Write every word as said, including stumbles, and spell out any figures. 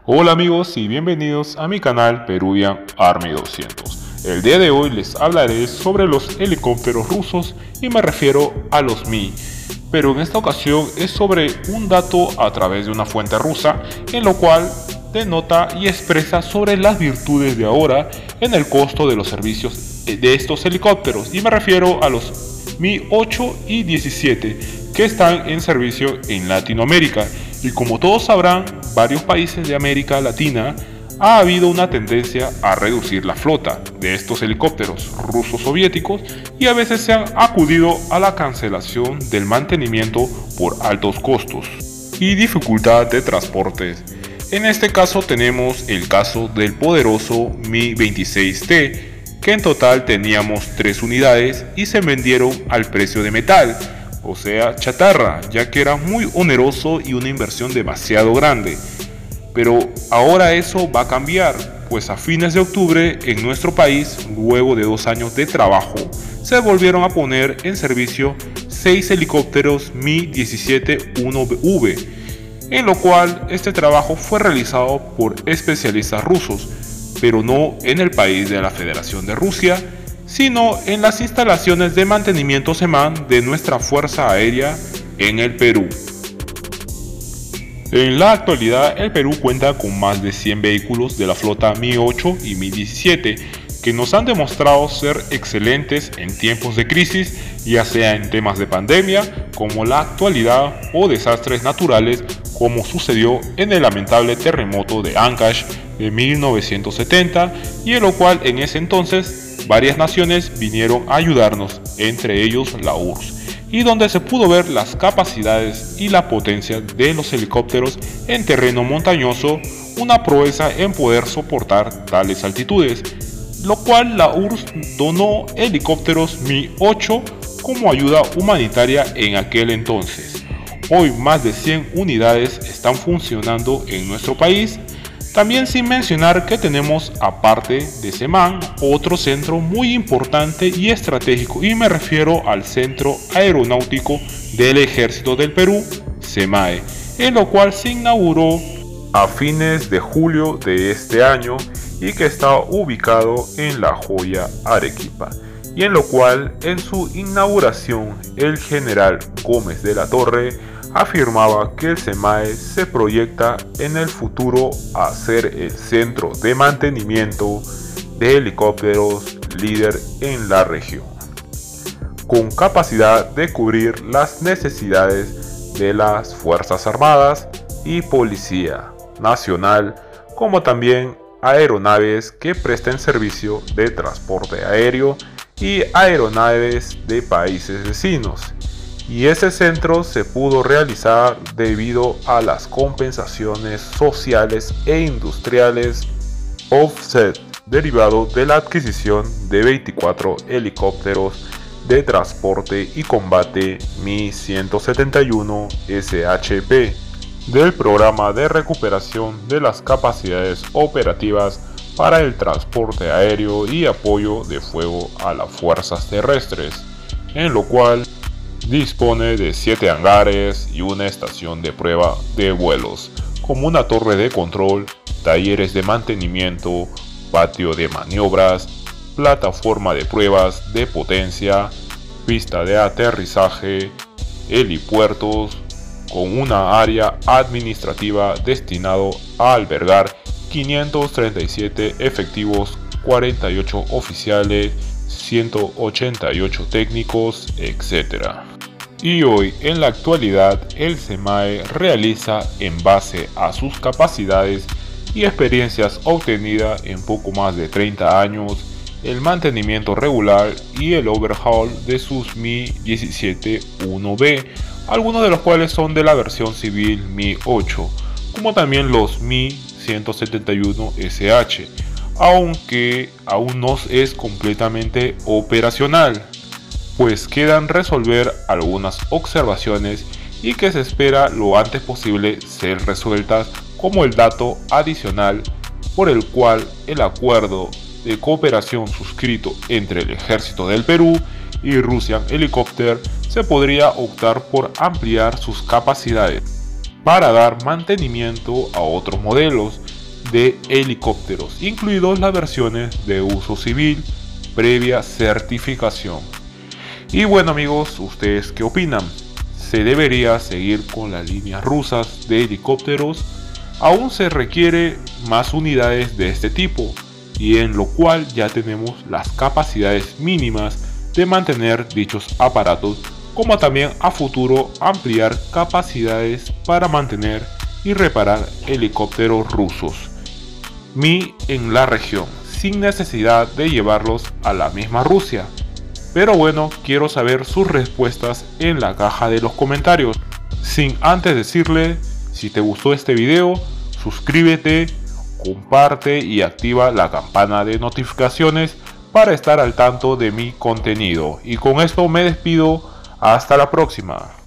Hola amigos y bienvenidos a mi canal Peruvian Army doscientos. El día de hoy les hablaré sobre los helicópteros rusos y me refiero a los Mi. Pero en esta ocasión es sobre un dato a través de una fuente rusa, en lo cual denota y expresa sobre las virtudes de ahora en el costo de los servicios de estos helicópteros, y me refiero a los Mi ocho y diecisiete que están en servicio en Latinoamérica. Y como todos sabrán, varios países de América Latina ha habido una tendencia a reducir la flota de estos helicópteros rusos soviéticos, y a veces se han acudido a la cancelación del mantenimiento por altos costos y dificultad de transportes. En este caso tenemos el caso del poderoso Mi veintiséis T, que en total teníamos tres unidades y se vendieron al precio de metal, o sea chatarra, ya que era muy oneroso y una inversión demasiado grande. Pero ahora eso va a cambiar, pues a fines de octubre en nuestro país, luego de dos años de trabajo, se volvieron a poner en servicio seis helicópteros Mi diecisiete uno V, en lo cual este trabajo fue realizado por especialistas rusos, pero no en el país de la Federación de Rusia, sino en las instalaciones de mantenimiento SEMAN de nuestra Fuerza Aérea en el Perú. En la actualidad, el Perú cuenta con más de cien vehículos de la flota Mi ocho y Mi diecisiete, que nos han demostrado ser excelentes en tiempos de crisis, ya sea en temas de pandemia, como la actualidad, o desastres naturales, como sucedió en el lamentable terremoto de Ancash de mil novecientos setenta, y en lo cual en ese entonces varias naciones vinieron a ayudarnos, entre ellos la U R S S, y donde se pudo ver las capacidades y la potencia de los helicópteros en terreno montañoso, una proeza en poder soportar tales altitudes, lo cual la U R S S donó helicópteros Mi ocho como ayuda humanitaria en aquel entonces. Hoy más de cien unidades están funcionando en nuestro país. También sin mencionar que tenemos, aparte de SEMAN, otro centro muy importante y estratégico, y me refiero al Centro Aeronáutico del Ejército del Perú, SEMAE, en lo cual se inauguró a fines de julio de este año y que está ubicado en La Joya, Arequipa, y en lo cual en su inauguración el general Gómez de la Torre afirmaba que el SEMAE se proyecta en el futuro a ser el centro de mantenimiento de helicópteros líder en la región, con capacidad de cubrir las necesidades de las Fuerzas Armadas y Policía Nacional, como también aeronaves que presten servicio de transporte aéreo y aeronaves de países vecinos. Y ese centro se pudo realizar debido a las compensaciones sociales e industriales offset derivado de la adquisición de veinticuatro helicópteros de transporte y combate Mi ciento setenta y uno S H P del programa de recuperación de las capacidades operativas para el transporte aéreo y apoyo de fuego a las fuerzas terrestres, en lo cual dispone de siete hangares y una estación de prueba de vuelos, como una torre de control, talleres de mantenimiento, patio de maniobras, plataforma de pruebas de potencia, pista de aterrizaje, helipuertos, con una área administrativa destinado a albergar quinientos treinta y siete efectivos, cuarenta y ocho oficiales, ciento ochenta y ocho técnicos, etcétera. Y hoy, en la actualidad, el SEMAE realiza, en base a sus capacidades y experiencias obtenidas en poco más de treinta años, el mantenimiento regular y el overhaul de sus Mi diecisiete uno V, algunos de los cuales son de la versión civil Mi ocho, como también los Mi ciento setenta y uno S H, aunque aún no es completamente operacional, pues quedan resolver algunas observaciones y que se espera lo antes posible ser resueltas, como el dato adicional por el cual el acuerdo de cooperación suscrito entre el Ejército del Perú y Russian Helicopter se podría optar por ampliar sus capacidades para dar mantenimiento a otros modelos, de helicópteros, incluidos las versiones de uso civil previa certificación. Y bueno amigos, ¿ustedes qué opinan? ¿Se debería seguir con las líneas rusas de helicópteros? Aún se requiere más unidades de este tipo, y en lo cual ya tenemos las capacidades mínimas de mantener dichos aparatos, como también a futuro ampliar capacidades para mantener y reparar helicópteros rusos Mi en la región, sin necesidad de llevarlos a la misma Rusia. Pero bueno, quiero saber sus respuestas en la caja de los comentarios. Sin antes decirle, si te gustó este video, suscríbete, comparte y activa la campana de notificaciones para estar al tanto de mi contenido. Y con esto me despido, hasta la próxima.